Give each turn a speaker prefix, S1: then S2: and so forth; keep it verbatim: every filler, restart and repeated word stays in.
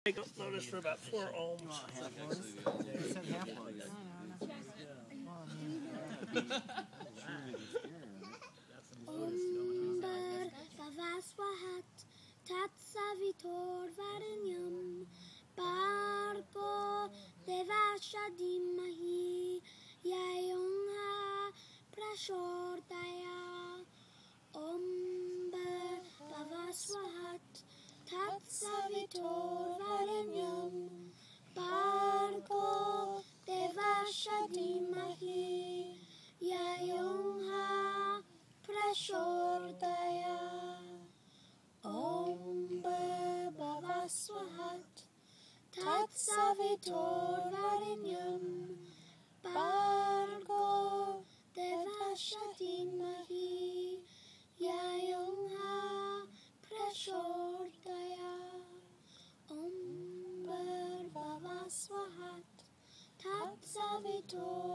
S1: Take notice for about four ohms.
S2: You said half ones.
S3: Omber Savaswahat Tatsavitor Varanyam Bargo Devashadimahi Yayongha Prashordaya Omber Savaswahat Tatsavitor Varanyam Bargo Devashadimahi Yayongha Prashordaya Om Bhavaswahat Tatsavitor Varinyam Bargo Devashadimahi Yayongha Prashordaya Om Bhavaswahat Tatsavitor